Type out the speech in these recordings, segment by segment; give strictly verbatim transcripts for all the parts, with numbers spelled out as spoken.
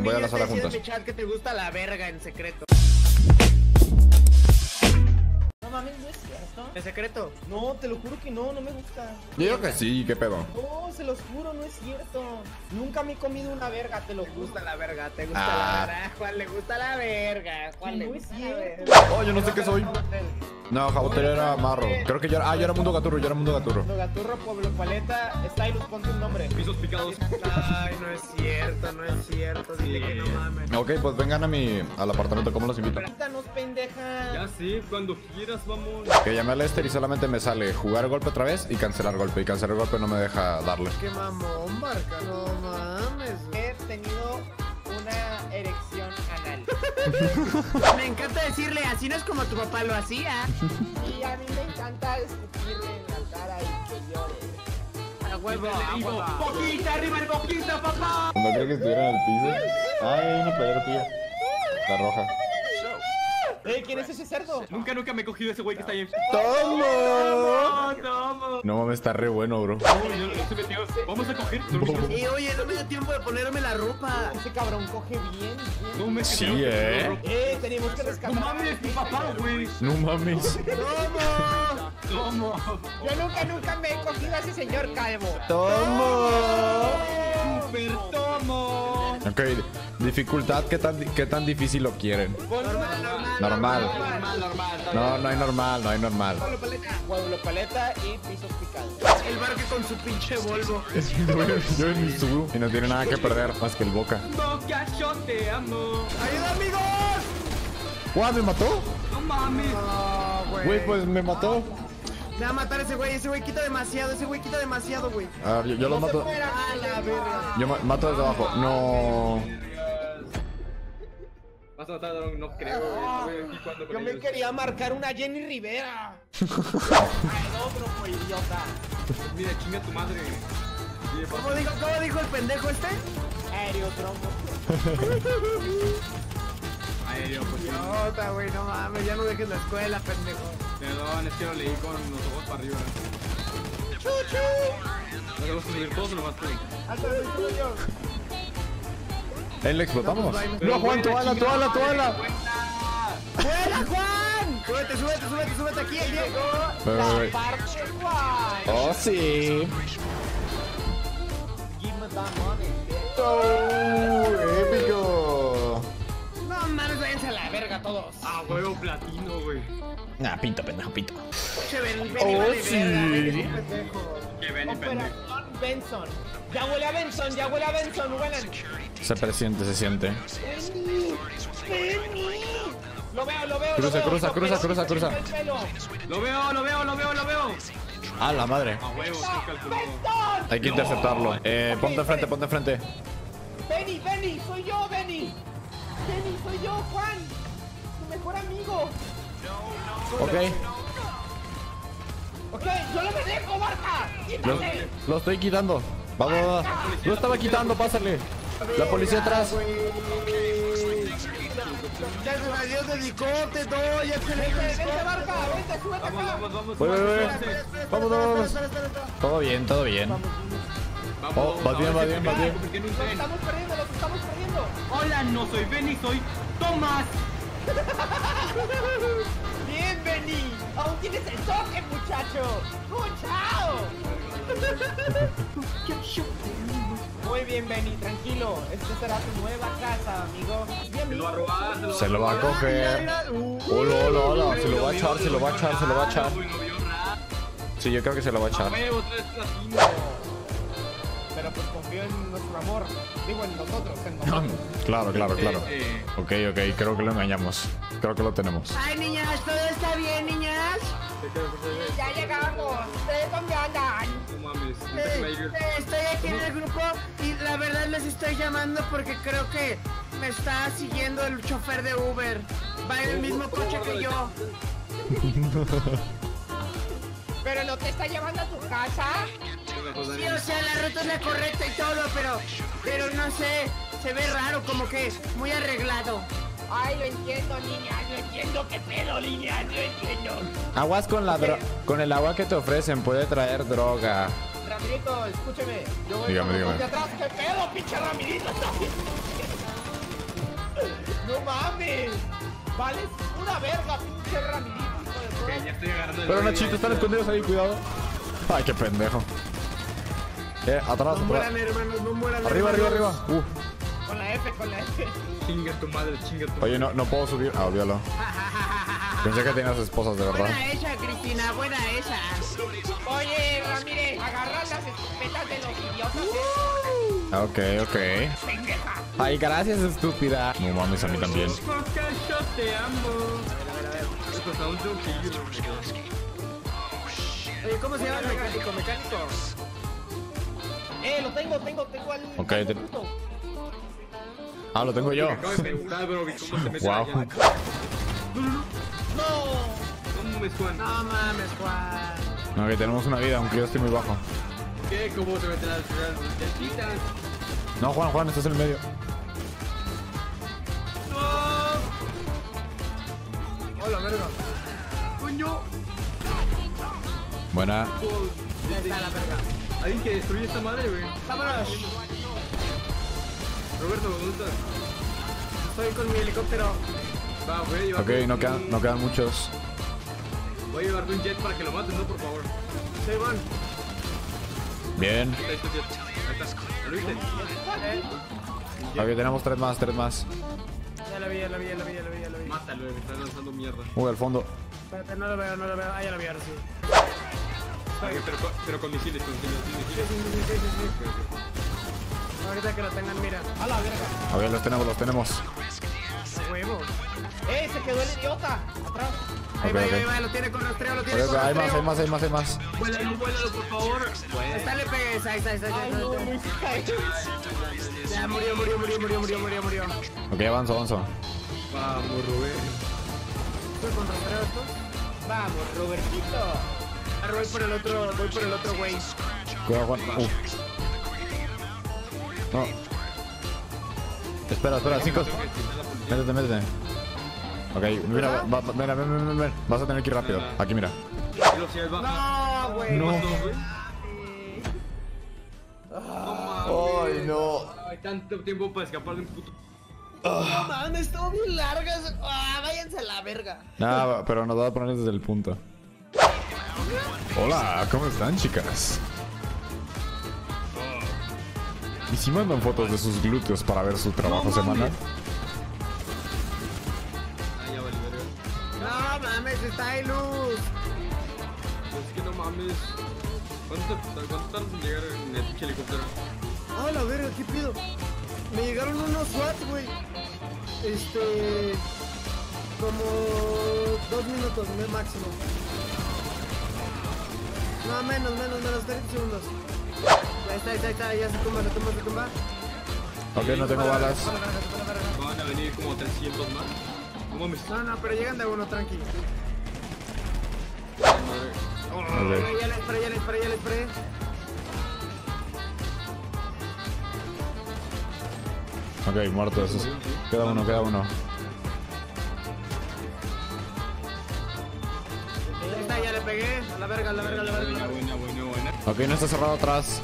voy a la sala juntas. En mi chat que te gusta la verga en secreto. No mames, no es cierto. ¿En secreto? No, te lo juro que no, no me gusta. Yo digo que sí, qué pedo. No, se los juro, no es cierto. Nunca me he comido una verga, te lo ¿Te juro. gusta la verga? ¿Te gusta Ah. la verga? Juan le gusta la verga. Juan le No es gusta la cierto. verga. Oh, yo no sé qué soy. No, Jabotero era marro. Creo que yo era. Ah, yo era Mundo Gaturro, yo era Mundo Gaturro. Gaturro, Pueblo Paleta, Stylus, ponte un nombre. Pisos picados. Ay, no es cierto, no es cierto. Dile que no mames. Ok, pues vengan a mi. Al apartamento, ¿cómo los invito? Quítanos, pendeja. Ya sí, cuando quieras, vamos. Que llamé a Lester y solamente me sale jugar golpe otra vez y cancelar golpe. Y cancelar golpe no me deja darle. Qué mamón, Barca. No mames. He tenido una erección anal. Me encanta decirle, así no es como tu papá lo hacía. Y a mí me encanta escupirle en la cara y que llore. A huevo, Le a digo, huevo. ¡Boquita, arriba el boquita, papá! ¿No creo que estuviera en el piso? Ay, hay una playera tuya. La roja. Eh, ¿quién es ese cerdo? Nunca, nunca me he cogido ese güey que está ahí. ¡Tomo! ¡No, toma! No mames, está re bueno, bro. No, yo estoy metido. Vamos a coger. Y oye, no me dio tiempo de ponerme la ropa. Ese cabrón coge bien, bien. No me Sí, creo que eh. me ropa. Eh, tenemos que rescatar. No mames, mi papá, güey. No mames. ¿Cómo? ¿Cómo? Yo nunca, nunca me he cogido a ese señor calvo. ¡Tomo! ¡Super tomo! Ok, dificultad, ¿qué tan, qué tan difícil lo quieren? Normal, normal. Normal. Normal, normal. No, no hay normal, no hay normal. Pueblo Paleta. Pueblo Paleta y pisos picados. El Barca con su pinche Volvo. Yo en mi Subaru y no tiene nada que perder más que el Boca. Boca, yo te amo. ¡Ayuda, amigos! ¡Guau, me mató! No mames. No, Güey, pues me mató. Me va a matar ese güey, ese güey quita demasiado, ese güey quita demasiado, güey. A ver, yo, yo lo mato. A la verga. Yo ma- mato desde abajo. No. Vas a matar a Drone, no creo, güey. Estoy aquí jugando con Yo me ellos. quería marcar una Jenny Rivera. Ay, otro fue idiota. Mira, chinga tu madre. Sí, ¿Cómo dijo, cómo dijo el pendejo este? Aéreo trompo. Aéreo, pues sí. Idiota, güey, no mames, ya no dejes la escuela, pendejo. Perdón, es que lo leí con los ojos para arriba. ¿Nos vamos a subir todos o nomás tú? Hasta el estudio. Ahí le explotamos. Pero, No, Juan, güey, toala, chinga toala, madre, toala. ¡Fuera, Juan! Súbete, súbete, súbete, súbete aquí, el Diego. Ve, ve, ve. La parte guay. Oh, sí. Give me that money. Oh, épico. No mames, váyanse a la verga todos. Ah, huevo platino, güey. Nah, pinto, pendejo, pinto. Che, ven, ven, Oh, vale, sí. verga. Pendejo. Que ven y pendejo. Operación Benson. Ya huele a Benson, ya huele a Benson, huelan. Se presiente, se siente. Benny, Benny. Lo veo, lo veo. Cruza, lo veo. cruza, Lo cruza, veo, cruza, se cruza. quita el pelo. Lo veo, lo veo, lo veo, lo veo. A la madre. A huevo, estoy calculado. Benson. Hay que interceptarlo. Eh, ponte enfrente, ponte enfrente. Benny, Benny, soy yo, Benny. Benny, soy yo, Juan. Tu mejor amigo. Ok. Ok, yo no me dejo, Barca. Lo, Quítate. lo estoy quitando. Vamos, vamos. Lo estaba quitando, pásale. La policía atrás. Ya se me dio dedicote, todo, ya se le dio Vente, dedicote. Barca, vente, súbete Vamos, acá. vamos, vamos. Voy, voy, voy. Vamos, Vamos, vamos. Todo bien, todo bien. Oh, vas bien, vas bien, vas bien. ¿Por qué no Los ven? estamos perdiendo, los estamos perdiendo. Hola, no soy Benny, soy Tomás. Bien, Benny. Aún tienes el toque, muchacho. ¡Muchao! Muy bien, Benny, tranquilo. Esta será tu nueva casa, amigo. Bien, Se lo va a robar, se lo va a Se lo va a coger. Hola, hola, hola. Se lo va a echar, se lo va a echar, se lo va a echar. Güey, lo vio raro. Sí, yo creo que se lo va a A echar. huevo, tres platino. Pero pues confío en nuestro amor. Digo, en nosotros, en nosotros. Claro, claro, claro. Eh, Ok, ok, creo que lo engañamos. Creo que lo tenemos. Ay, niñas, ¿todo está bien, niñas? Ya llegamos. ¿Ustedes dónde andan? No mames. Eh, eh, estoy aquí en el grupo y la verdad les estoy llamando porque creo que me está siguiendo el chofer de Uber. Va en el mismo coche que yo. ¿Pero no te está llevando a tu casa? Sí, o sea, la ruta es la correcta y todo, pero, pero no sé, se ve raro, como que muy arreglado. Ay, lo entiendo, niña. Lo entiendo. ¿Qué pedo, niña? Lo entiendo. Aguas con la dro- con el agua que te ofrecen, puede traer droga. Ramirito, escúcheme. Yo voy Dígame, con dígame. de atrás. ¿Qué pedo, pinche Ramirito? mames. Vales una verga, pinche Ramirito, hijo de Ok, toda. ya estoy agarrando el Pero rollo, Nachito, ya. están escondidos ahí, cuidado. Ay, qué pendejo. Eh, atrás, No atrás. mueran, hermanos, no mueran. Arriba, arriba, hermanos. arriba. Uh. Con la F, con la F. Chinga tu madre, chinga tu Oye, no, no puedo subir. Ah, olvídalo. Pensé que tenías esposas, de verdad. Buena esa, Cristina, buena esa. Oye, Ramírez, agarra las escopetas de los idiotas. Ah, ok, ok. Pendeja. Ay, gracias, estúpida. No mames, a mí también. Porque yo te amo. Pues aún tengo que ir. Oye, ¿cómo se llama el mecánico? Mecánico. Eh, lo tengo, tengo, tengo al. Ok, al te- bruto. Ah, lo tengo yo. Acabo de preguntar, bro, ¿cómo se mete Wow. allá? No. ¿Cómo me Juan? No mames, Juan. No, que tenemos una vida, aunque yo estoy muy bajo. ¿Qué? ¿Cómo se mete las llantitas? No, Juan, Juan, estás en el medio. Hola, verga. ¡Coño! Buena. Ya está la verga. Alguien que destruye esta madre, güey. Vámonos. Roberto, ¿dónde estás? Estoy con mi helicóptero. Va, voy a llevar. Ok, no quedan, no quedan muchos. Voy a llevarte un jet para que lo mates, ¿no? Por favor. Sí, Juan. Bien. Ahí está este jet. Ahí está. ¿Lo viste? Eh, Ok, tenemos tres más, tres más. ya lo vi, ya lo vi, ya lo vi, ya lo vi, ya lo vi. Mátalo, me está lanzando mierda. Uy, al fondo. Espérate, no lo veo, no lo veo. Ah, ya lo vi, ahora sí. Ok, pero, con- pero con misiles, con misiles. Sí, misiles. sí, sí, sí, sí, sí. Ok, ok. Ahorita que lo tengan, mira. A la verga. Ok, los tenemos, los tenemos. Huevo. Eh, se quedó el idiota. Atrás. Ahí Ok, va, ahí ok. va, ahí va, lo tiene con rastreo, lo tiene Ok, con ok, hay más, rastreo. hay más, hay más, hay más. Vuélalo, vuélalo, por favor. Ahí está, le pegues, ahí está, ahí está, ahí Ay, está, no, ahí lo está. hice caer. Ya murió, murió, murió, murió, murió, murió, murió. Ok, avanzo, avanzo. Vamos, Rubén. ¿Estoy con rastreo esto? Vamos, Robertito. Ahora voy por el otro, voy por el otro güey. Cuidado, Juan. Uh. No. Espera, espera, cinco. Métete, métete. Ok, mira, va, va, mira, ven, ven, ven, ven. Vas a tener que ir rápido. Aquí, mira. Velocidad baja. No, güey. No. Dos, güey. Ay, no. Hay tanto tiempo para escapar de un puto. No mames, estuvo bien largas. Ah, váyanse a la verga. Nada, pero nos va a poner desde el punto. Hola, ¿cómo están, chicas? ¿Y si mandan fotos de sus glúteos para ver su trabajo No mames. semanal? Ah, ya vale, verga. No mames, está ahí luz. Pues es que no mames. ¿Cuánto, cuánto tardas en llegar en el pinche helicóptero? Ah, la verga, ¿qué pido? Me llegaron unos SWAT, güey. Este. Como dos minutos, me- máximo. No, menos, menos, menos, treinta segundos. Ahí está, ahí está, ahí está, ya se tumba, se tumba, se tumba. Ok, no tengo balas. Para, para, para, para, para. Van a venir como trescientos más. No mames. No, no, pero llegan de uno, tranqui. Madre. Ok. Pero ya le esperé, ya le esperé, ya le esperé. Ok, muerto esos. Queda uno, queda uno. Ahí está, ya le pegué. A la verga, a la verga, a la verga. a la Buena, verga. buena, buena, buena. Ok, no está cerrado atrás.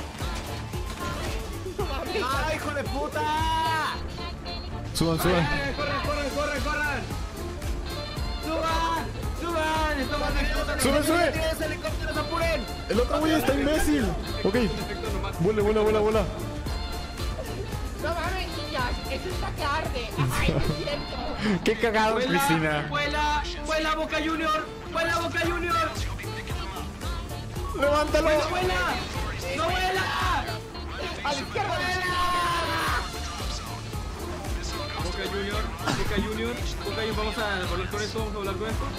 ¡Ay, hijo de puta! Suban, suban. ¡Eh, corran, corran, corran, corran! ¡Suban! ¡Suban! ¡Estamos en helicóptero! ¡Sube, sube! ¡Los helicópteros, apuren! El otro güey está imbécil. Ok. Perfecto, nomás. Vuela, vuela, vuela, vuela. No mames, niñas, eso está que arde. Ay, no es cierto. Qué cagado, ¡Vuela! Cristina. ¡Vuela! ¡Vuela, Boca Junior! ¡Vuela, Boca Junior! Levántalo. ¡Vuela, vuela! ¡No vuela! A la izquierda. Boca Junior, Boca Junior, Boca Junior, vamos a hablar con esto, vamos a hablar con esto.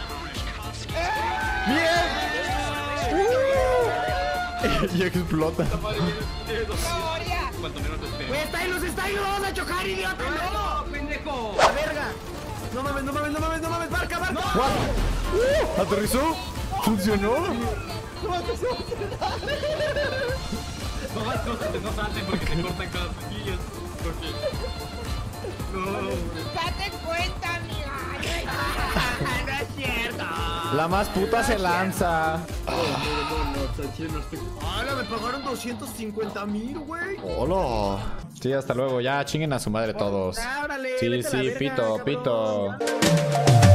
Bien. Y explota. Madre mía, tiene dos mil. Gloria. Cuanto menos te espero. ¡Güey, está ahí luz, está ahí luz! ¡Vamos a chocar, idiota! ¡No! ¡No, pendejo! ¡La verga! ¡No mames, no mames, no mames, no mames! ¡Barca, barca! What? Uh, ¿Aterrizó? ¿Funcionó? No, no, no salten porque se cortan cada poquillas. Porque... No, Date cuenta, amiga. ¡No es cierto! La más puta se lanza. No, no, no, o sea, chile, no estoy... ¡Hala! Me pagaron doscientos cincuenta mil, güey. Hola. Sí, hasta luego. Ya chinguen a su madre todos. Ah, órale, Sí, vete a la sí, verga, pito, cabrón. pito.